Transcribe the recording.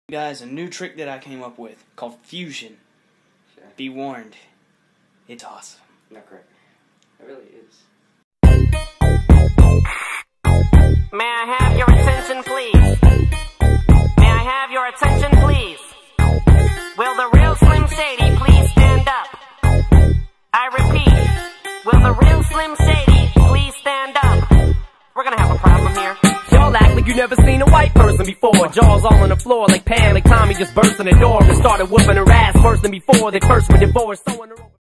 Guys, a new trick that I came up with called fusion. Sure. Be warned, it's awesome. Not correct. It really is. May I have your attention, please? May I have your attention, please? Will the real Slim Shady please stand up? I repeat, will the real Slim Shady please stand up? We're gonna have a problem here. Y'all act like you never seen a white person before. Jaws all on the floor like Pam, like Tommy just burst in the door and started whooping her ass worse than before they first were divorced.